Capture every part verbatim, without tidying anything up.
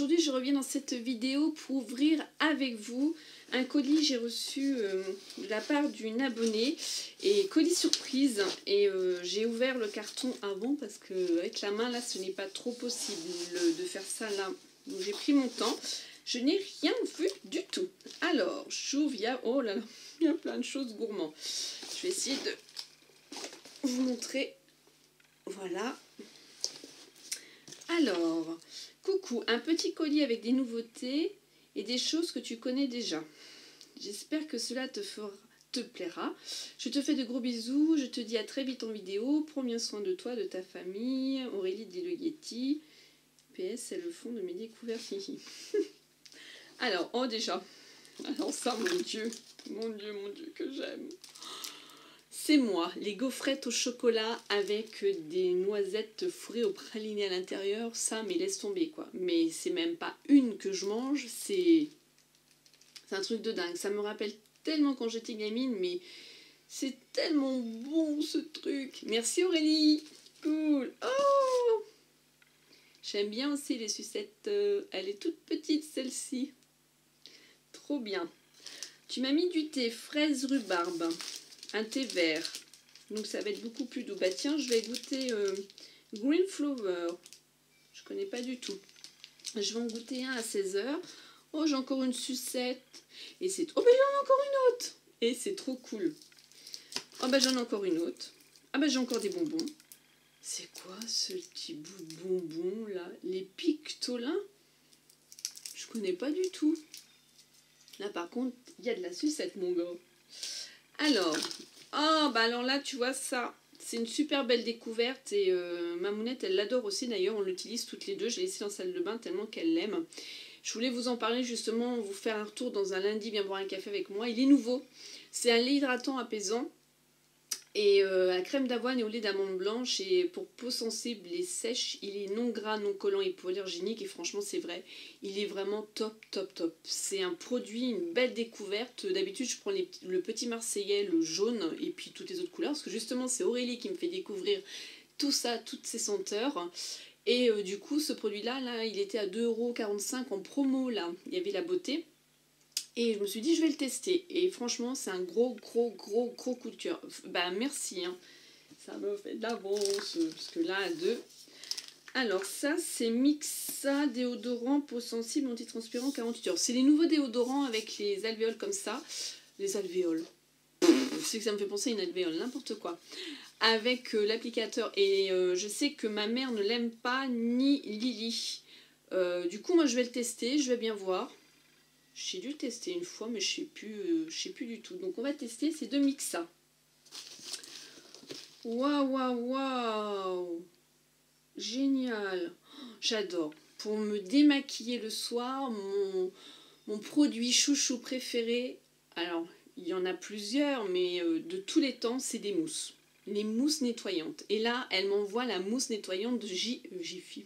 aujourd'hui je reviens dans cette vidéo pour ouvrir avec vous un colis. J'ai reçu euh, de la part d'une abonnée et colis surprise, et euh, j'ai ouvert le carton avant parce que avec la main là ce n'est pas trop possible de faire ça là, donc j'ai pris mon temps. Je n'ai rien vu du tout. Alors j'ouvre, il y a, oh là là, il y a plein de choses gourmands. Je vais essayer de vous montrer. Voilà. Alors, coucou, un petit colis avec des nouveautés et des choses que tu connais déjà. J'espère que cela te fera, te plaira. Je te fais de gros bisous, je te dis à très vite en vidéo. Prends bien soin de toi, de ta famille. Aurélie dit le Yeti. P S, c'est le fond de mes découvertes. Alors, oh déjà. Alors ça, mon Dieu, mon Dieu, mon Dieu, que j'aime. C'est moi, les gaufrettes au chocolat avec des noisettes fourrées au praliné à l'intérieur. Ça, mais laisse tomber quoi. Mais c'est même pas une que je mange, c'est c'est un truc de dingue. Ça me rappelle tellement quand j'étais gamine, mais c'est tellement bon ce truc. Merci Aurélie, cool. Oh, j'aime bien aussi les sucettes. Elle est toute petite celle-ci. Trop bien. Tu m'as mis du thé fraise rhubarbe. Un thé vert, donc ça va être beaucoup plus doux. Bah tiens, je vais goûter euh, Green Flower, je connais pas du tout. Je vais en goûter un à seize heures. Oh, j'ai encore une sucette, et c'est... Oh, bah j'en ai encore une autre, et c'est trop cool. Oh, bah j'en ai encore une autre. Ah, bah j'ai encore des bonbons. C'est quoi ce petit bout de bonbon là? Les pictolins? Je connais pas du tout. Là par contre, il y a de la sucette mon gars. Alors, oh, bah alors là, tu vois, ça, c'est une super belle découverte. Et euh, Mamounette, elle l'adore aussi d'ailleurs. On l'utilise toutes les deux. Je l'ai laissé dans la salle de bain tellement qu'elle l'aime. Je voulais vous en parler justement, vous faire un retour dans un lundi, bien boire un café avec moi. Il est nouveau. C'est un lait hydratant apaisant. Et euh, à crème d'avoine et au lait d'amande blanche. Et pour peau sensible et sèche, il est non gras, non collant et hypoallergénique. Et franchement, c'est vrai, il est vraiment top, top, top. C'est un produit, une belle découverte. D'habitude, je prends les, le petit marseillais, le jaune, et puis toutes les autres couleurs. Parce que justement, c'est Aurélie qui me fait découvrir tout ça, toutes ces senteurs. Et euh, du coup, ce produit-là, là, il était à deux euros quarante-cinq en promo. Là, il y avait la beauté. Et je me suis dit, je vais le tester. Et franchement, c'est un gros, gros, gros, gros coup de cœur. Bah, merci. Hein. Ça me fait de l'avance. Parce que là, à deux. Alors, ça, c'est Mixa déodorant peau sensible antitranspirant quarante-huit heures. C'est les nouveaux déodorants avec les alvéoles comme ça. Les alvéoles. Je sais que ça me fait penser à une alvéole, n'importe quoi. Avec euh, l'applicateur. Et euh, je sais que ma mère ne l'aime pas, ni Lily. Euh, du coup, moi, je vais le tester. Je vais bien voir. J'ai dû le tester une fois, mais je sais plus, euh, je sais plus du tout. Donc on va tester ces deux Mixa. Waouh, waouh, waouh! Génial! Oh, j'adore. Pour me démaquiller le soir, mon, mon produit chouchou préféré. Alors, il y en a plusieurs, mais euh, de tous les temps, c'est des mousses. Les mousses nettoyantes. Et là, elle m'envoie la mousse nettoyante de J... Euh, Jiffy.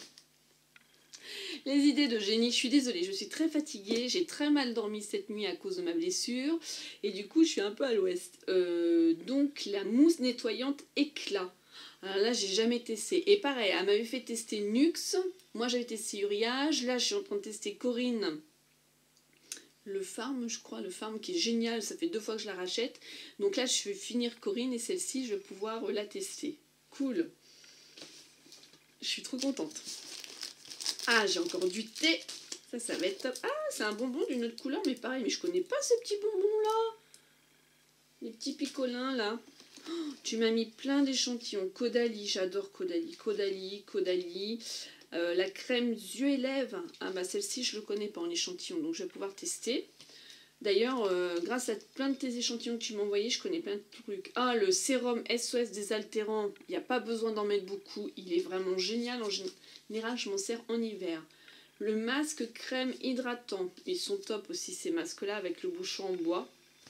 Les idées de génie, je suis désolée, je suis très fatiguée, j'ai très mal dormi cette nuit à cause de ma blessure, et du coup je suis un peu à l'ouest. Euh, donc la mousse nettoyante éclat. Alors là j'ai jamais testé, et pareil, elle m'avait fait tester Nux, moi j'avais testé Uriage, là je suis en train de tester Corinne, le Farm je crois, le Farm qui est génial, ça fait deux fois que je la rachète, donc là je vais finir Corinne, et celle-ci je vais pouvoir la tester. Cool, je suis trop contente. Ah, j'ai encore du thé. Ça, ça va être top. Ah, c'est un bonbon d'une autre couleur, mais pareil. Mais je connais pas ces petits bonbons-là. Les petits picolins, là. Oh, tu m'as mis plein d'échantillons. Caudalie, j'adore Caudalie. Caudalie, Caudalie. Euh, la crème yeux et lèvres. Ah, bah celle-ci, je ne le connais pas en échantillon, donc je vais pouvoir tester. D'ailleurs, euh, grâce à plein de tes échantillons que tu m'as envoyés, je connais plein de trucs. Ah, le sérum S O S désaltérant. Il n'y a pas besoin d'en mettre beaucoup. Il est vraiment génial. En général, je m'en sers en hiver. Le masque crème hydratant. Ils sont top aussi, ces masques-là, avec le bouchon en bois.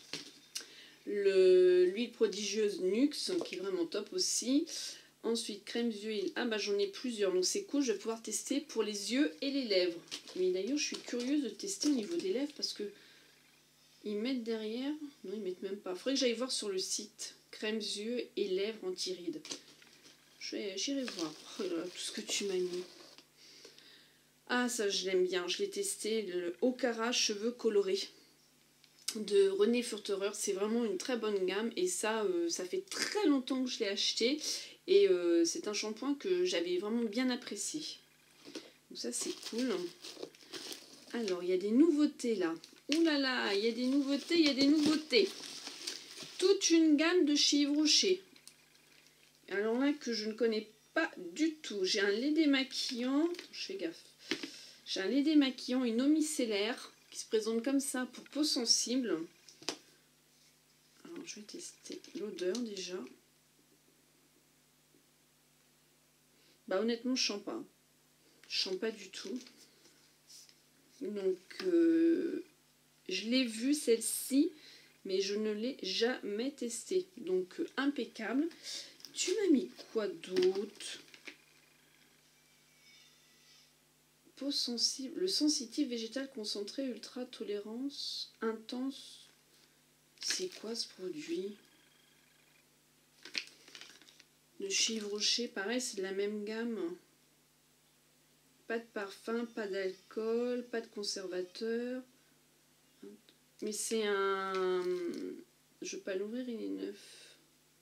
L'huile prodigieuse Nux, qui est vraiment top aussi. Ensuite, crème huile. Ah, bah j'en ai plusieurs. Donc, c'est cool. Je vais pouvoir tester pour les yeux et les lèvres. Mais d'ailleurs, je suis curieuse de tester au niveau des lèvres parce que ils mettent derrière, non ils mettent même pas. Faudrait que j'aille voir sur le site. Crèmes yeux et lèvres anti-rides. J'irai voir. Oh là là, tout ce que tu m'as mis. Ah, ça, je l'aime bien. Je l'ai testé. Le Okara cheveux colorés de René Furterer. C'est vraiment une très bonne gamme. Et ça, euh, ça fait très longtemps que je l'ai acheté. Et euh, c'est un shampoing que j'avais vraiment bien apprécié. Donc ça, c'est cool. Alors, il y a des nouveautés là. Ouh là là, il y a des nouveautés, il y a des nouveautés. Toute une gamme de chez Yves Rocher. Alors là, que je ne connais pas du tout. J'ai un lait démaquillant. Je fais gaffe. J'ai un lait démaquillant, une eau micellaire qui se présente comme ça pour peau sensible. Alors, je vais tester l'odeur déjà. Bah, honnêtement, je sens pas. Je sens pas du tout. Donc, euh, je l'ai vue celle-ci, mais je ne l'ai jamais testée. Donc, euh, impeccable. Tu m'as mis quoi d'autre? Peau sensible. Le sensitif végétal concentré, ultra tolérance, intense. C'est quoi ce produit? De chez Yves Rocher, pareil, c'est de la même gamme. Pas de parfum, pas d'alcool, pas de conservateur. Mais c'est un... Je ne vais pas l'ouvrir, il est neuf.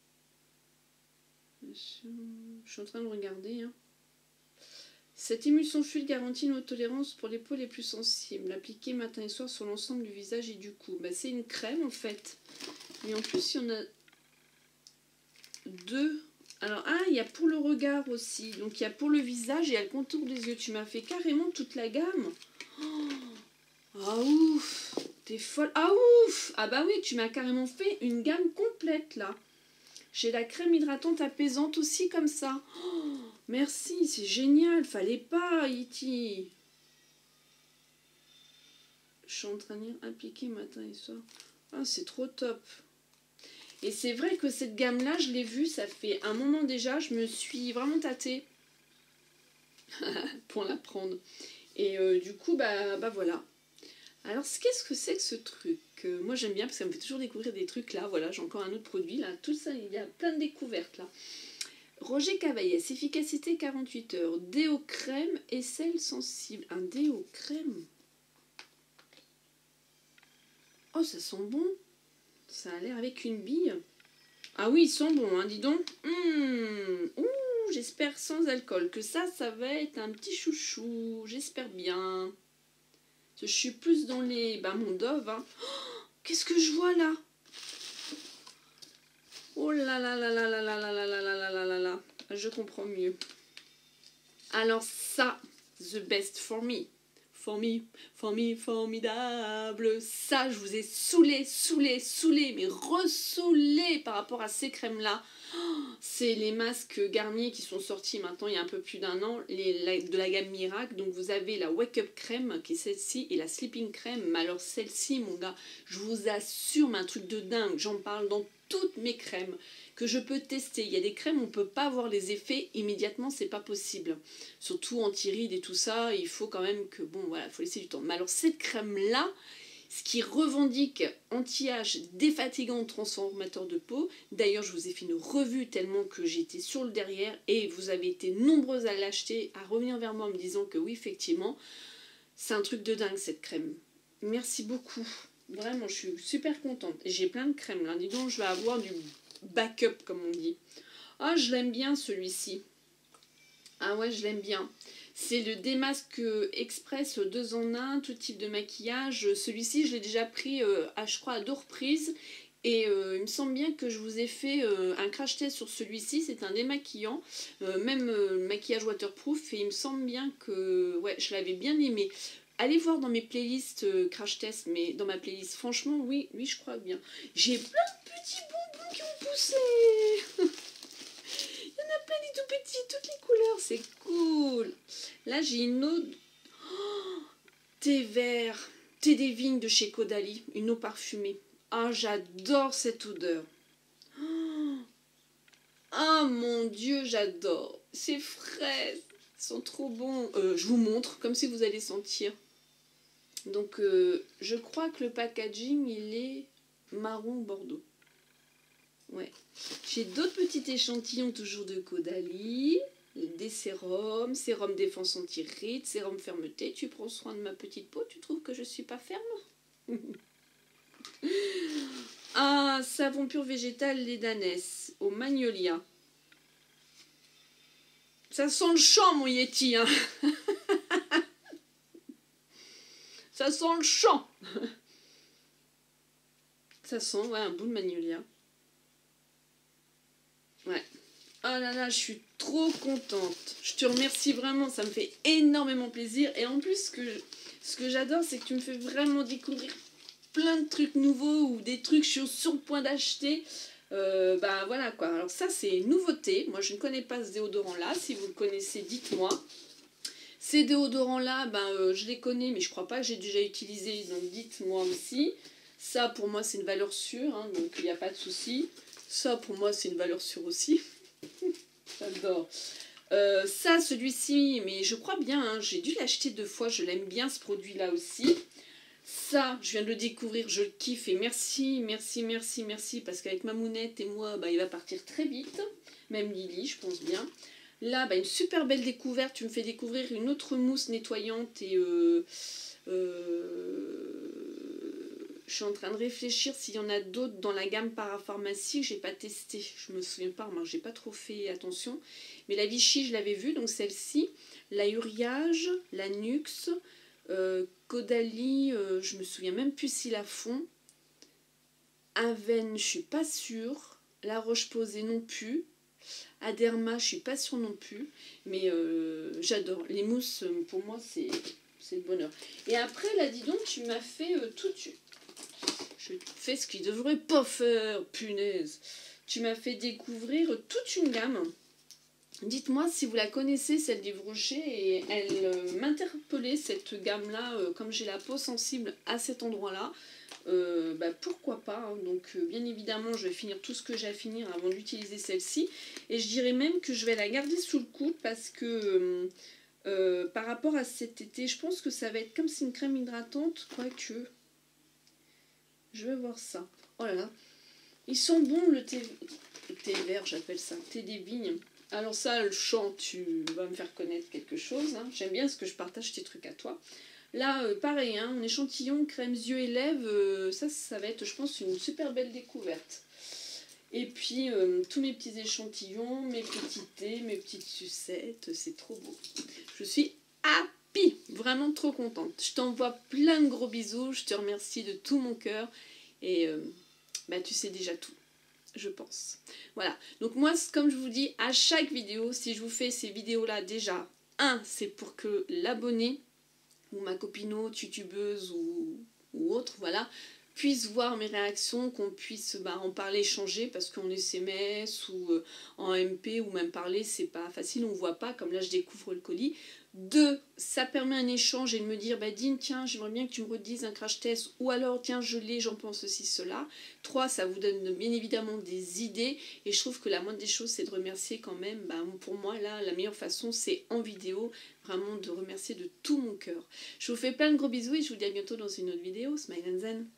Je suis en train de regarder. Hein. Cette émulsion fluide garantit une haute tolérance pour les peaux les plus sensibles. Appliquée matin et soir sur l'ensemble du visage et du cou. Bah, c'est une crème en fait. Et en plus, il y en a deux. Alors, ah, il y a pour le regard aussi. Donc, il y a pour le visage et il y a le contour des yeux. Tu m'as fait carrément toute la gamme. Oh, ah ouf, t'es folle. Ah ouf. Ah bah oui, tu m'as carrément fait une gamme complète là. J'ai la crème hydratante apaisante aussi comme ça. Oh, merci, c'est génial. Fallait pas, Iti. Je suis en train de dire appliquer matin et soir. Ah, c'est trop top. Et c'est vrai que cette gamme-là, je l'ai vue, ça fait un moment déjà. Je me suis vraiment tâtée pour la prendre. Et euh, du coup, bah, bah voilà. Alors, qu'est-ce que c'est que ce truc? euh, Moi, j'aime bien parce que ça me fait toujours découvrir des trucs là. Voilà, j'ai encore un autre produit là. Tout ça, il y a plein de découvertes là. Roger Cavaillès, efficacité quarante-huit heures. Déo crème et sel sensible. Un déo crème. Oh, ça sent bon. Ça a l'air avec une bille. Ah oui, ils sont bons, hein, dis donc. Mmh. Ouh, j'espère sans alcool. Que ça, ça va être un petit chouchou. J'espère bien. Je suis plus dans les... Bah, mon Dove, hein. Oh, qu'est-ce que je vois là? Oh là là là là là là là là là là là là là. Je comprends mieux. Alors ça, the best for me. For me, for me, formidable. Ça, je vous ai saoulé, saoulé, saoulé, mais ressoulé par rapport à ces crèmes-là. Oh, c'est les masques Garnier qui sont sortis maintenant il y a un peu plus d'un an, les, la, de la gamme Miracle. Donc vous avez la Wake Up Crème qui est celle-ci et la Sleeping Crème. Mais alors celle-ci, mon gars, je vous assure, mais un truc de dingue. J'en parle dans toutes mes crèmes que je peux tester. Il y a des crèmes, on ne peut pas voir les effets immédiatement, c'est pas possible. Surtout anti-rides et tout ça, il faut quand même que, bon, voilà, il faut laisser du temps. Mais alors, cette crème-là, ce qui revendique anti-âge, défatigant, transformateur de peau. D'ailleurs, je vous ai fait une revue tellement que j'étais sur le derrière et vous avez été nombreuses à l'acheter, à revenir vers moi en me disant que oui, effectivement, c'est un truc de dingue cette crème. Merci beaucoup. Vraiment, je suis super contente. J'ai plein de crèmes là. Dis donc, je vais avoir du backup, comme on dit. Ah, je l'aime bien celui-ci. Ah ouais, je l'aime bien. C'est le démasque express deux en un, tout type de maquillage. Celui-ci, je l'ai déjà pris, euh, à, je crois, à deux reprises. Et euh, il me semble bien que je vous ai fait euh, un crash test sur celui-ci. C'est un démaquillant, euh, même euh, maquillage waterproof. Et il me semble bien que ouais, je l'avais bien aimé. Allez voir dans mes playlists euh, crash test, mais dans ma playlist, franchement, oui, oui, je crois bien. J'ai plein de petits bonbons qui ont poussé. Il y en a plein des tout petits, toutes les couleurs, c'est cool. Là, j'ai une eau... Oh, thé vert, thé des vignes de chez Caudalie, une eau parfumée. Ah, j'adore cette odeur. Oh, oh mon Dieu, j'adore. Ces fraises, ils sont trop bons. Euh, je vous montre, comme si vous allez sentir. Donc, euh, je crois que le packaging, il est marron bordeaux. Ouais. J'ai d'autres petits échantillons, toujours de Caudalie. des sérums, sérum défense anti-rides, sérum fermeté. Tu prends soin de ma petite peau, tu trouves que je suis pas ferme? Ah, savon pur végétal lait d'ânesse au magnolia. Ça sent le champ, mon Yeti, hein. Ça sent le champ. Ça sent, ouais, un bout de magnolia. Ouais. Oh là là, je suis trop contente. Je te remercie vraiment, ça me fait énormément plaisir. Et en plus, ce que, ce que j'adore, c'est que tu me fais vraiment découvrir plein de trucs nouveaux ou des trucs que je suis sur le point d'acheter. Euh, bah voilà quoi. Alors ça, c'est une nouveauté. Moi, je ne connais pas ce déodorant-là. Si vous le connaissez, dites-moi. Ces déodorants-là, ben, euh, je les connais, mais je crois pas que j'ai déjà utilisé. Donc dites-moi aussi. Ça, pour moi, c'est une valeur sûre. Hein, donc il n'y a pas de souci. Ça, pour moi, c'est une valeur sûre aussi. J'adore. Euh, ça, celui-ci, mais je crois bien, hein, j'ai dû l'acheter deux fois, je l'aime bien ce produit-là aussi. Ça, je viens de le découvrir, je le kiffe et merci, merci, merci, merci, parce qu'avec ma mounette et moi, bah, il va partir très vite. Même Lily, je pense bien. Là, bah, une super belle découverte, tu me fais découvrir une autre mousse nettoyante et... Euh, euh, je suis en train de réfléchir s'il y en a d'autres dans la gamme parapharmacie que j'ai pas testé. Je me souviens pas, moi j'ai pas trop fait attention. Mais la Vichy, je l'avais vue, donc celle-ci. La Uriage, la Nux, euh, Caudalie, euh, je me souviens même plus si la font. Aven, je suis pas sûre. La Roche-Posay non plus. Aderma, je suis pas sûre non plus. Mais euh, j'adore. Les mousses, pour moi, c'est le bonheur. Et après, là, dis donc, tu m'as fait euh, tout... Je fais ce qu'il ne devrait pas faire, punaise. Tu m'as fait découvrir toute une gamme. Dites-moi si vous la connaissez, celle des Rocher, et elle euh, m'interpellait, cette gamme-là, euh, comme j'ai la peau sensible à cet endroit-là. Euh, bah, pourquoi pas, hein. Donc euh, bien évidemment, je vais finir tout ce que j'ai à finir avant d'utiliser celle-ci. Et je dirais même que je vais la garder sous le coude parce que... Euh, euh, par rapport à cet été, je pense que ça va être comme si une crème hydratante, quoique... Je vais voir ça. Oh là là. Ils sont bons, le thé, le thé vert, j'appelle ça. Thé des vignes. Alors ça, le chant, tu vas me faire connaître quelque chose. Hein. J'aime bien ce que je partage tes trucs à toi. Là, euh, pareil, hein, un échantillon crème yeux et lèvres. Euh, ça, ça va être, je pense, une super belle découverte. Et puis, euh, tous mes petits échantillons, mes petits thés, mes petites sucettes. C'est trop beau. Je suis happy, vraiment trop contente. Je t'envoie plein de gros bisous, je te remercie de tout mon cœur et euh, bah, tu sais déjà tout, je pense. Voilà, donc moi, comme je vous dis, à chaque vidéo, si je vous fais ces vidéos-là, déjà, un, c'est pour que l'abonné ou ma copinote, youtubeuse ou, ou autre, voilà, puisse voir mes réactions, qu'on puisse bah, en parler, échanger, parce qu'en S M S ou euh, en M P ou même parler, c'est pas facile, on voit pas, comme là je découvre le colis. Deux, ça permet un échange et de me dire, bah Dine, tiens, j'aimerais bien que tu me redises un crash test, ou alors, tiens, je l'ai, j'en pense ceci, cela. Trois, ça vous donne bien évidemment des idées, et je trouve que la moindre des choses, c'est de remercier quand même, bah, pour moi, là, la meilleure façon, c'est en vidéo, vraiment de remercier de tout mon cœur. Je vous fais plein de gros bisous et je vous dis à bientôt dans une autre vidéo. Smile and Zen.